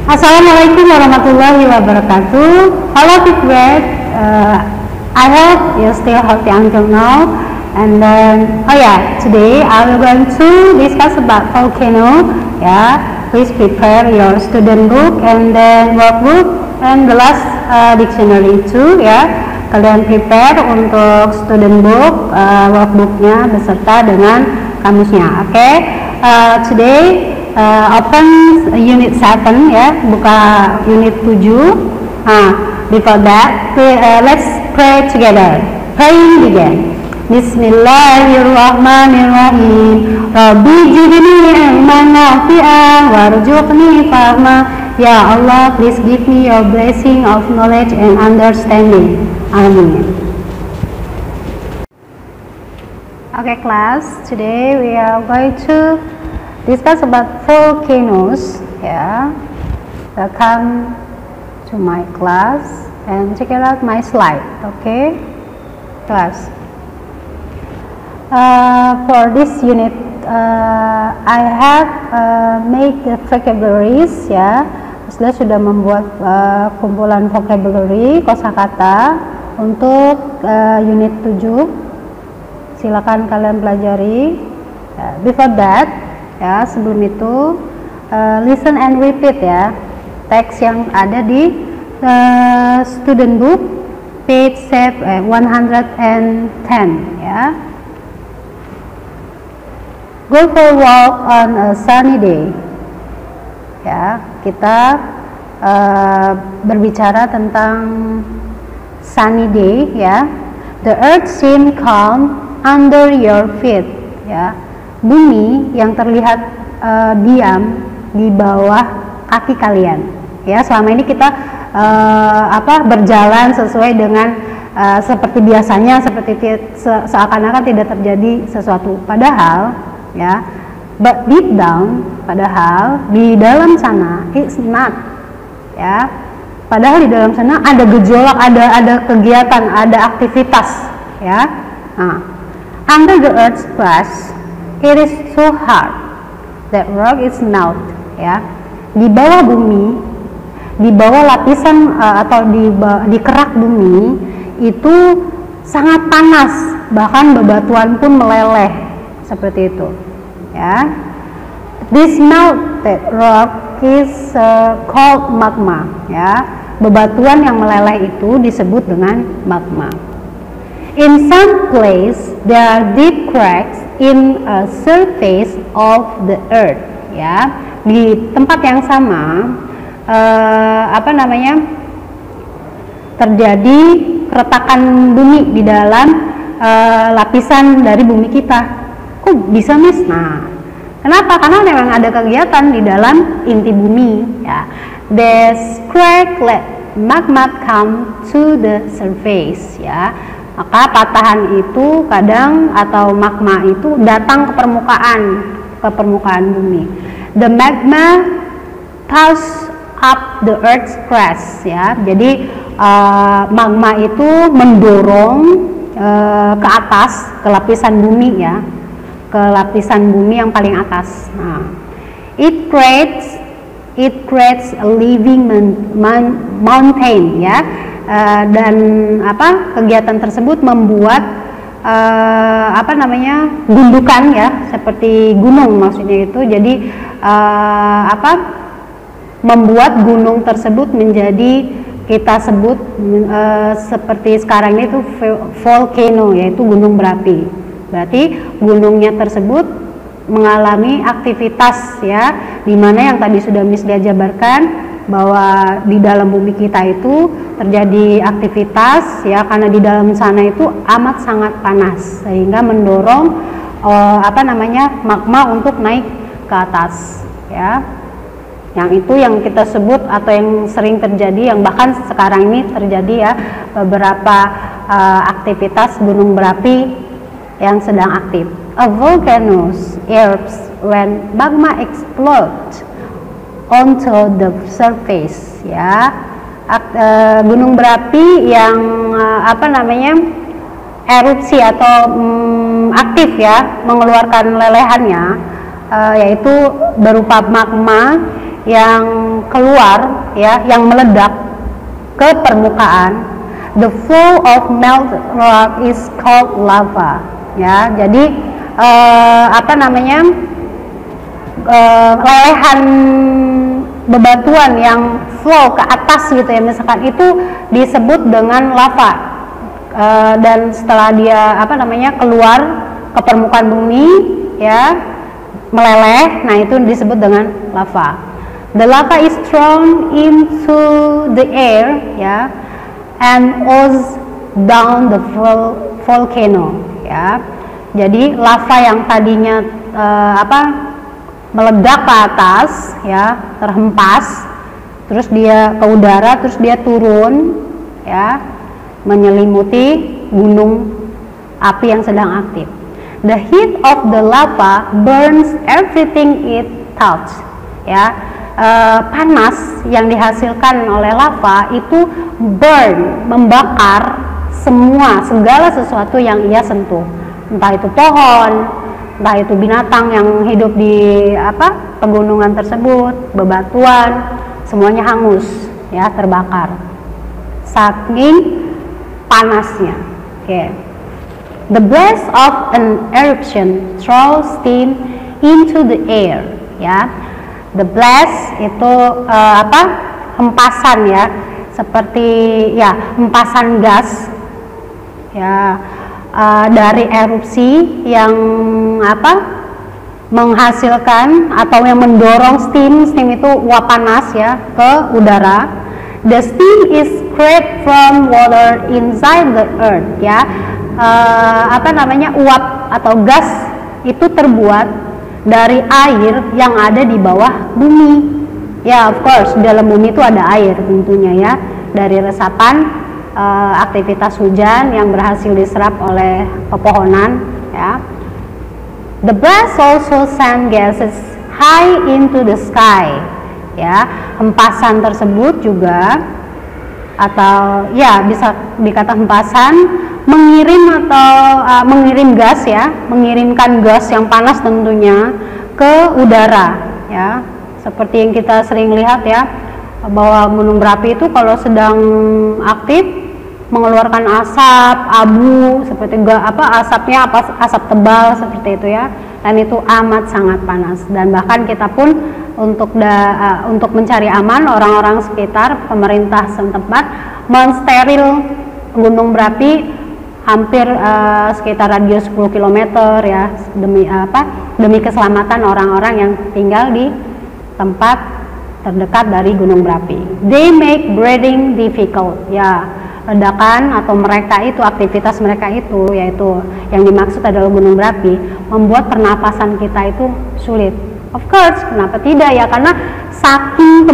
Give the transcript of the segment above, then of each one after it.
Assalamualaikum warahmatullahi wabarakatuh. Hello people, I hope you're still healthy until now. And then, today I will going to discuss about volcano. Please prepare your student book and then workbook and the last dictionary too. Kalian prepare untuk student book, workbooknya beserta dengan kamusnya. Today open unit 7 buka unit 7. Before that, let's pray together. Praying begin. Bismillahirrahmanirrahim. Rabbi jidni ilman nafi'an warzuqni fahma. Ya Allah, please give me your blessing of knowledge and understanding. Amin. Okay class, today we are going to discuss about volcanoes. Welcome to my class and check out my slide. Okay class, for this unit I have made the vocabularies. Saya sudah membuat kumpulan vocabulary kosakata untuk unit 7. Silakan kalian pelajari. Before that, sebelum itu listen and repeat teks yang ada di student book page 110 Go for a walk on a sunny day. Kita berbicara tentang sunny day. The earth seems calm under your feet. Bumi yang terlihat diam di bawah kaki kalian. Selama ini kita berjalan sesuai dengan seperti biasanya, seperti seakan-akan tidak terjadi sesuatu. Padahal but deep down, padahal di dalam sana it's not. Padahal di dalam sana ada gejolak, ada kegiatan, ada aktivitas. Under the earth's crust, it is so hard that rock is melt. Di bawah bumi, di bawah lapisan atau di kerak bumi itu sangat panas, bahkan bebatuan pun meleleh seperti itu. This melted rock is called magma. Bebatuan yang meleleh itu disebut dengan magma. In some place there are deep cracks in a surface of the earth. Di tempat yang sama terjadi keretakan bumi di dalam lapisan dari bumi kita. Kok bisa Miss? Kenapa? Karena memang ada kegiatan di dalam inti bumi. This crack let magma come to the surface. Maka patahan itu kadang atau magma itu datang ke permukaan bumi. The magma pushes up the earth's crust. Jadi magma itu mendorong ke atas, ke lapisan bumi ke lapisan bumi yang paling atas. It creates a living mountain. Dan kegiatan tersebut membuat gundukan seperti gunung maksudnya itu. Jadi membuat gunung tersebut menjadi kita sebut seperti sekarang ini itu volcano, yaitu gunung berapi. Berarti gunungnya tersebut mengalami aktivitas di mana yang tadi sudah Miss Lia jabarkan bahwa di dalam bumi kita itu terjadi aktivitas karena di dalam sana itu amat sangat panas sehingga mendorong magma untuk naik ke atas. Yang itu yang kita sebut atau yang sering terjadi, yang bahkan sekarang ini terjadi beberapa aktivitas gunung berapi yang sedang aktif. A volcano erupts when magma explodes onto the surface. Gunung berapi yang erupsi atau aktif mengeluarkan lelehannya, yaitu berupa magma yang keluar ya, yang meledak ke permukaan. The flow of melted rock is called lava. Ya, jadi lelehan bebatuan yang flow ke atas gitu ya, misalkan itu disebut dengan lava. Dan setelah dia keluar ke permukaan bumi ya, meleleh, nah itu disebut dengan lava. The lava is thrown into the air ya, and oozes down the volcano ya. Jadi lava yang tadinya meledak ke atas ya, terhempas, terus dia ke udara, terus dia turun ya, menyelimuti gunung api yang sedang aktif. The heat of the lava burns everything it touches ya. Panas yang dihasilkan oleh lava itu membakar segala sesuatu yang ia sentuh, entah itu pohon, entah itu binatang yang hidup di pegunungan tersebut, bebatuan, semuanya hangus ya, terbakar saking panasnya. The blast of an eruption throws steam into the air ya. The blast itu hempasan ya, seperti ya hempasan gas ya, dari erupsi yang menghasilkan atau yang mendorong steam itu uap panas ya ke udara. The steam is created from water inside the earth ya. Uap atau gas itu terbuat dari air yang ada di bawah bumi ya. Of course di dalam bumi itu ada air tentunya ya, dari resapan aktivitas hujan yang berhasil diserap oleh pepohonan ya. The blast also send gases high into the sky ya. Hempasan tersebut juga, atau ya bisa dikata hempasan, mengirim gas ya, mengirimkan gas yang panas tentunya ke udara ya. Seperti yang kita sering lihat ya, bahwa gunung berapi itu kalau sedang aktif mengeluarkan asap, abu, seperti asapnya asap tebal seperti itu ya, dan itu amat sangat panas. Dan bahkan kita pun untuk mencari aman, orang-orang sekitar, pemerintah setempat mensteril gunung berapi hampir sekitar radius 10 km ya, demi keselamatan orang-orang yang tinggal di tempat terdekat dari gunung berapi. They make breathing difficult ya. Ledakan atau aktivitas mereka itu, yaitu yang dimaksud adalah gunung berapi, membuat pernapasan kita itu sulit. Of course, kenapa tidak ya, karena saking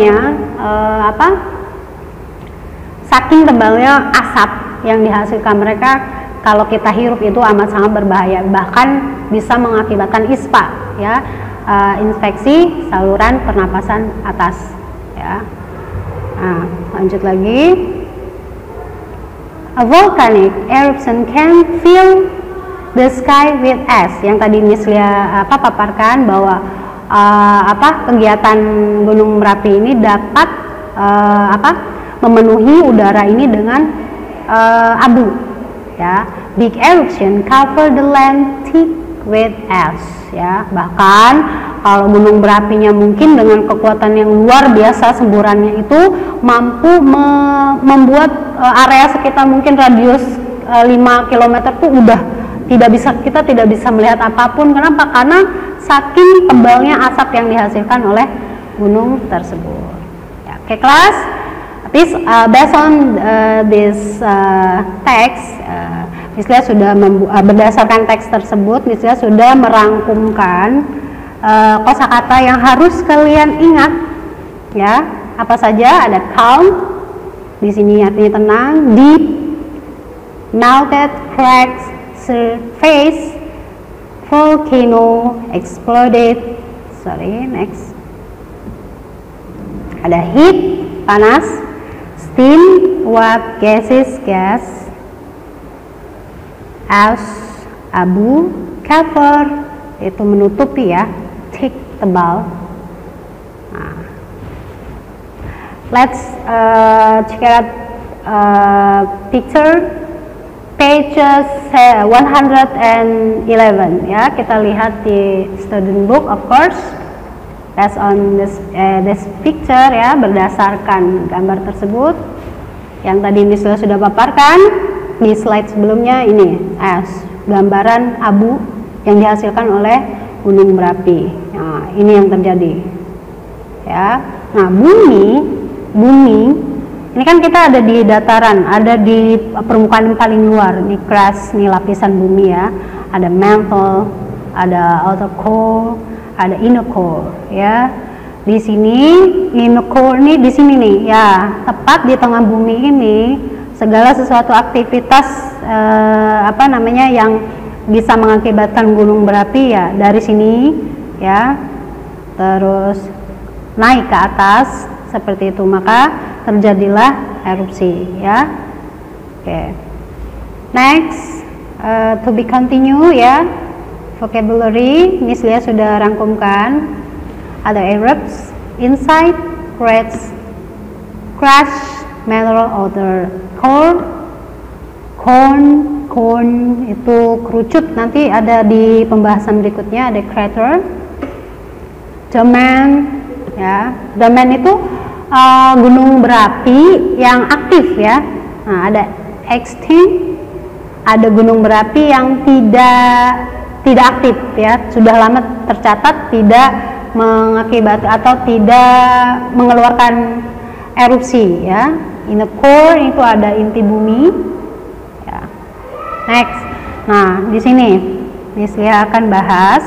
tebalnya asap yang dihasilkan mereka, kalau kita hirup itu amat sangat berbahaya, bahkan bisa mengakibatkan ISPA ya, infeksi saluran pernapasan atas ya. Nah, lanjut lagi. A volcanic eruption can fill the sky with ash. Yang tadi Miss Lia paparkan bahwa kegiatan gunung berapi ini dapat memenuhi udara ini dengan abu ya. Big eruption cover the land thick with ash ya. Bahkan kalau gunung berapinya mungkin dengan kekuatan yang luar biasa, semburannya itu mampu membuat area sekitar mungkin radius 5 km itu udah kita tidak bisa melihat apapun. Kenapa? Karena saking tebalnya asap yang dihasilkan oleh gunung tersebut ya. Oke kelas, based on this text, Miss Lia sudah berdasarkan teks tersebut, Miss Lia sudah merangkumkan kosakata yang harus kalian ingat ya. Apa saja? Ada calm, di sini artinya tenang, deep, melted, cracked, surface, volcano, exploded. Next. Ada heat, panas, steam, uap, gases, gas, ash, abu, cover, itu menutupi ya, thick, tebal. Nah, let's check out picture pages 111 ya. Kita lihat di student book, of course, based on this picture ya, berdasarkan gambar tersebut yang tadi Miss sudah paparkan di slide sebelumnya. Ini gambaran abu yang dihasilkan oleh gunung berapi. Nah, ini yang terjadi ya. Nah, bumi ini kan kita ada di dataran, ada di permukaan yang paling luar. Ini crust, ini lapisan bumi ya. Ada mantle, ada outer core, ada inner core ya. Di sini inner core ini di sini nih ya, tepat di tengah bumi ini segala sesuatu aktivitas yang bisa mengakibatkan gunung berapi ya dari sini ya, terus naik ke atas seperti itu, maka terjadilah erupsi ya. Oke. Next, to be continue ya, vocabulary Miss Lia sudah rangkumkan. Ada erupts, inside, cracks, crash, mineral outer core, cone itu kerucut, nanti ada di pembahasan berikutnya. Ada crater, domain ya. Domain itu gunung berapi yang aktif ya. Nah, ada extinct, ada gunung berapi yang tidak aktif ya, sudah lama tercatat tidak mengakibatkan atau tidak mengeluarkan erupsi ya. In the core itu ada inti bumi ya. Next, nah di sini Miss Lia akan bahas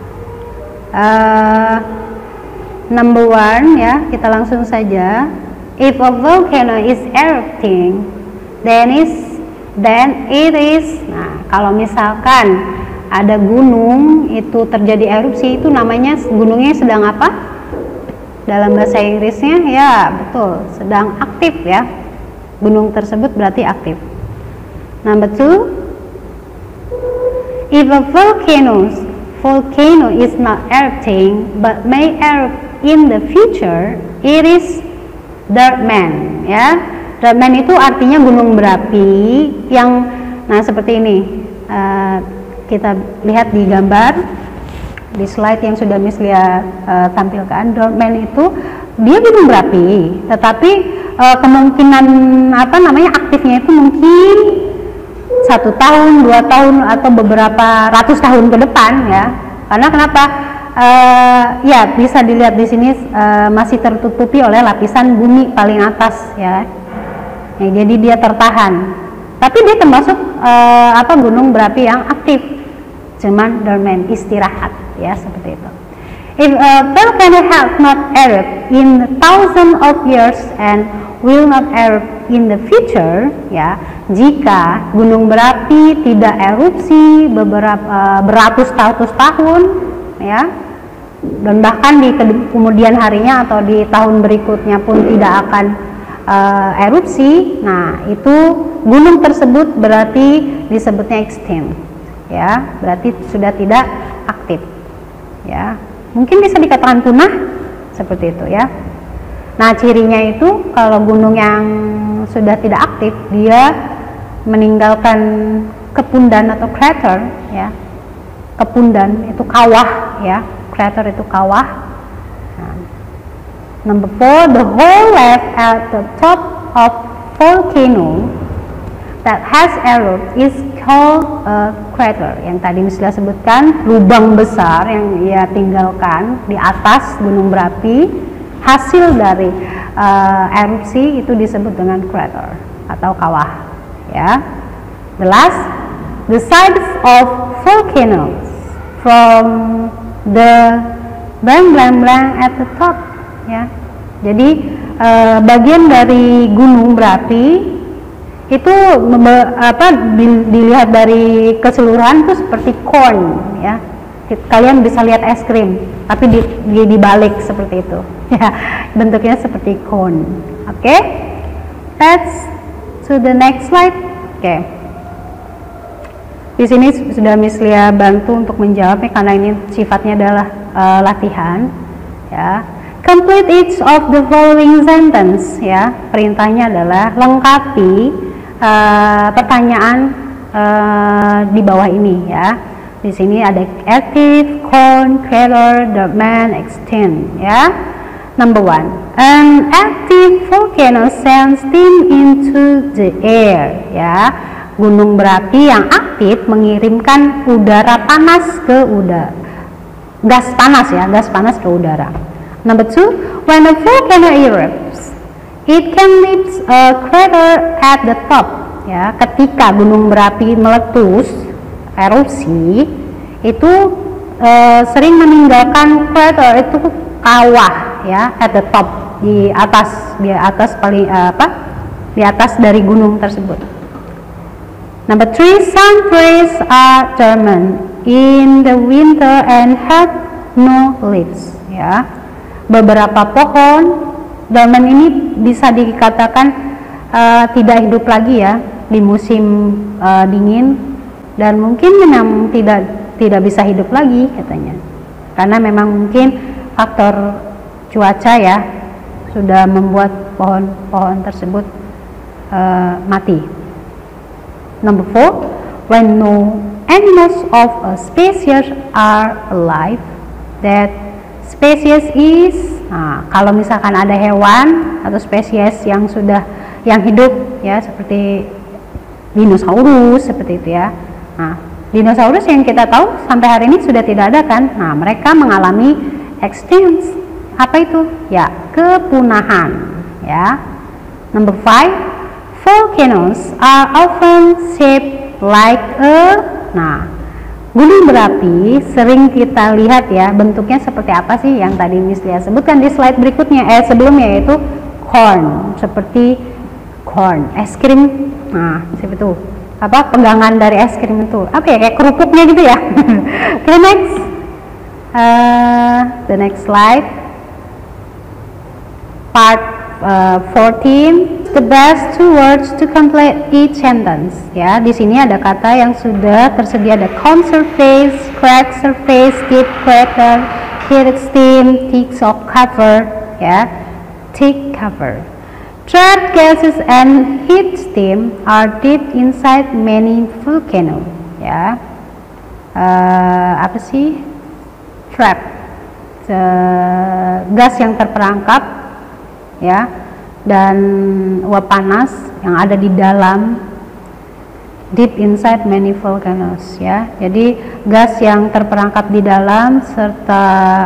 number 1 ya, kita langsung saja. If a volcano is erupting, then it is. Nah, kalau misalkan ada gunung itu terjadi erupsi, itu namanya gunungnya sedang apa? Dalam bahasa Inggrisnya ya betul, sedang aktif ya. Gunung tersebut berarti aktif. Number 2, if a volcano is not erupting but may erupt in the future, it is dormant ya. Dormant itu artinya gunung berapi yang, nah seperti ini. Kita lihat di gambar di slide yang sudah Miss Lia tampilkan. Dormant itu dia gunung berapi, tetapi kemungkinan aktifnya itu mungkin 1 tahun, 2 tahun atau beberapa ratus tahun ke depan ya. Karena kenapa? Ya bisa dilihat di sini masih tertutupi oleh lapisan bumi paling atas ya. Jadi dia tertahan. Tapi dia termasuk gunung berapi yang aktif. Cuman dormant, istirahat ya, seperti itu. If a volcano has not erupt in thousands of years and will not erupt in the future ya, jika gunung berapi tidak erupsi beratus-ratus tahun ya, dan bahkan di kemudian harinya atau di tahun berikutnya pun tidak akan erupsi, nah itu gunung tersebut berarti disebutnya extinct ya, berarti sudah tidak aktif ya, mungkin bisa dikatakan punah seperti itu ya. Nah cirinya itu kalau gunung yang sudah tidak aktif, dia meninggalkan kepundan atau crater ya. Kepundan itu kawah ya, crater itu kawah. Nah, number 4, the hole left at the top of volcano that has erupted is called a crater. Yang tadi Misalnya sebutkan, lubang besar yang ia tinggalkan di atas gunung berapi hasil dari erupsi itu disebut dengan crater atau kawah ya. The last, the sides of volcanoes from the blank at the top ya. Jadi bagian dari gunung berapi itu dilihat dari keseluruhan itu seperti cone ya. Kalian bisa lihat es krim tapi dibalik seperti itu ya, bentuknya seperti cone. Oke, let's to the next slide. Oke, di sini sudah Miss Lia bantu untuk menjawabnya karena ini sifatnya adalah latihan ya. Complete each of the following sentence, ya. Perintahnya adalah lengkapi pertanyaan di bawah ini, ya. Di sini ada active, corn, crater, the man, extinct, ya. Number 1, an active volcano sends steam into the air, ya. Gunung berapi yang aktif mengirimkan udara panas ke udara, gas panas, ya, gas panas ke udara. Number 2, when a volcano erupts, it can leave a crater at the top. Ya, ketika gunung berapi meletus, erupsi, itu sering meninggalkan crater, itu kawah, ya, at the top, di atas paling di atas dari gunung tersebut. Number 3, some trees are dormant in the winter and have no leaves. Ya. Beberapa pohon dormant ini bisa dikatakan tidak hidup lagi, ya, di musim dingin, dan mungkin memang tidak bisa hidup lagi katanya, karena memang mungkin faktor cuaca, ya, sudah membuat pohon-pohon tersebut mati. Number 4, when no animals of a species are alive, that spesies is, kalau misalkan ada hewan atau spesies yang hidup, ya, seperti dinosaurus, seperti itu, ya. Nah, dinosaurus yang kita tahu sampai hari ini sudah tidak ada, kan? Nah, mereka mengalami extinct. Apa itu? Ya, kepunahan, ya. Number 5, volcanoes are often shaped like a, gunung berapi sering kita lihat, ya, bentuknya seperti apa sih yang tadi Miss Lia sebutkan di slide berikutnya, sebelumnya, yaitu corn, seperti corn, es krim, seperti itu, pegangan dari es krim itu, kayak kerupuknya gitu, ya. Okay, next, the next slide, part 14. The best 2 words to complete each sentence. Ya, di sini ada kata yang sudah tersedia, ada calm surface, cracked surface, deep crater, heated steam, thick cover, ya, thick cover. Trapped gases and heat steam are deep inside many volcano. Ya, apa sih? Trap, gas yang terperangkap, ya, dan uap panas yang ada di dalam, deep inside many volcanoes, ya. Jadi gas yang terperangkap di dalam serta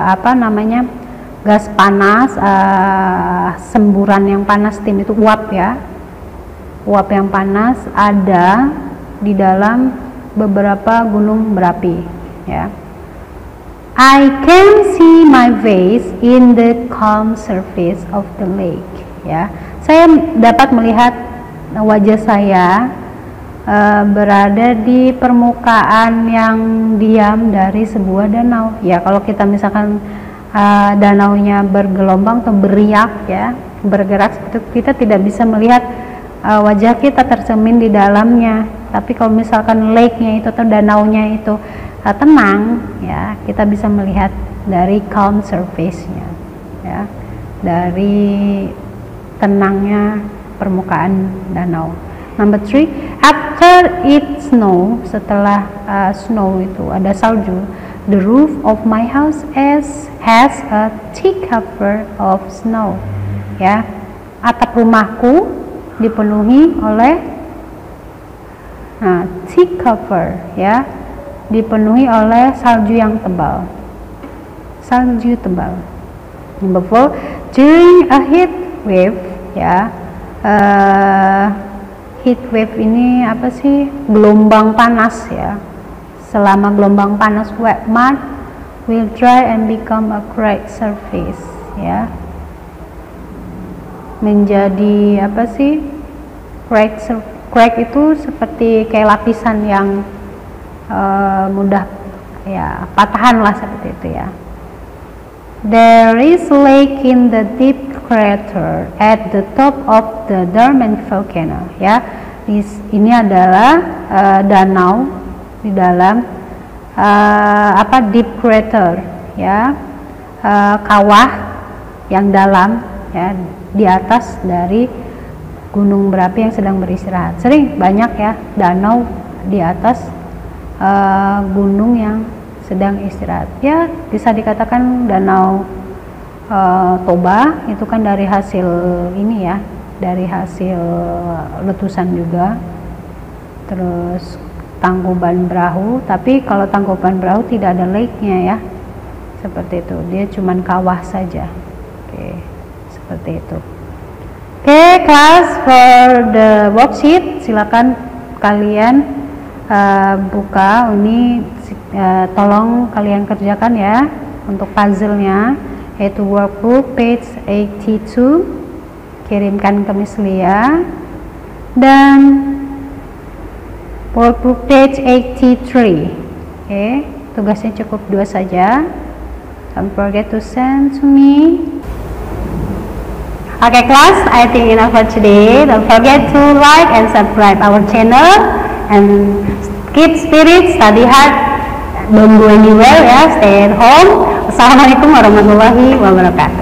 gas panas, semburan yang panas, steam itu uap, ya. Uap yang panas ada di dalam beberapa gunung berapi, ya. I can see my face in the calm surface of the lake. Ya, saya dapat melihat wajah saya berada di permukaan yang diam dari sebuah danau. Ya, kalau kita misalkan danaunya bergelombang atau beriak, ya, bergerak seperti itu, kita tidak bisa melihat wajah kita tercermin di dalamnya. Tapi kalau misalkan lake-nya itu atau danaunya itu tenang, ya, kita bisa melihat dari calm surface-nya, ya, dari tenangnya permukaan danau. Number 3, after it snow, setelah snow itu ada salju, the roof of my house has a thick cover of snow. Ya, atap rumahku dipenuhi oleh thick cover, ya, dipenuhi oleh salju yang tebal. Salju tebal. Number 4, during a heat wave, ya, heat wave ini apa sih? Gelombang panas, ya. Selama gelombang panas, wet mud will dry and become a cracked surface, ya. Menjadi apa sih? Crack itu seperti kayak lapisan yang mudah, ya, patahan lah, seperti itu, ya. There is a lake in the deep crater at the top of the dormant volcano. Ya, ini adalah danau di dalam deep crater, ya, kawah yang dalam ya, di atas dari gunung berapi yang sedang beristirahat. Sering banyak ya danau di atas gunung yang sedang istirahat. Ya bisa dikatakan danau Toba itu kan dari hasil ini ya, dari hasil letusan juga. Terus Tangkuban Perahu, tapi kalau Tangkuban Perahu tidak ada lake-nya ya, seperti itu, dia cuman kawah saja. Oke, seperti itu. Oke, kelas, for the worksheet silakan kalian buka ini, tolong kalian kerjakan ya untuk puzzle-nya, yaitu workbook page 82, kirimkan ke Miss Lia, dan workbook page 83. Oke, tugasnya cukup 2 saja. Don't forget to send to me. Okay class, I think enough for today. Don't forget to like and subscribe our channel, and keep spirit, study hard, don't go anywhere ya, stay at home. Assalamualaikum warahmatullahi wabarakatuh.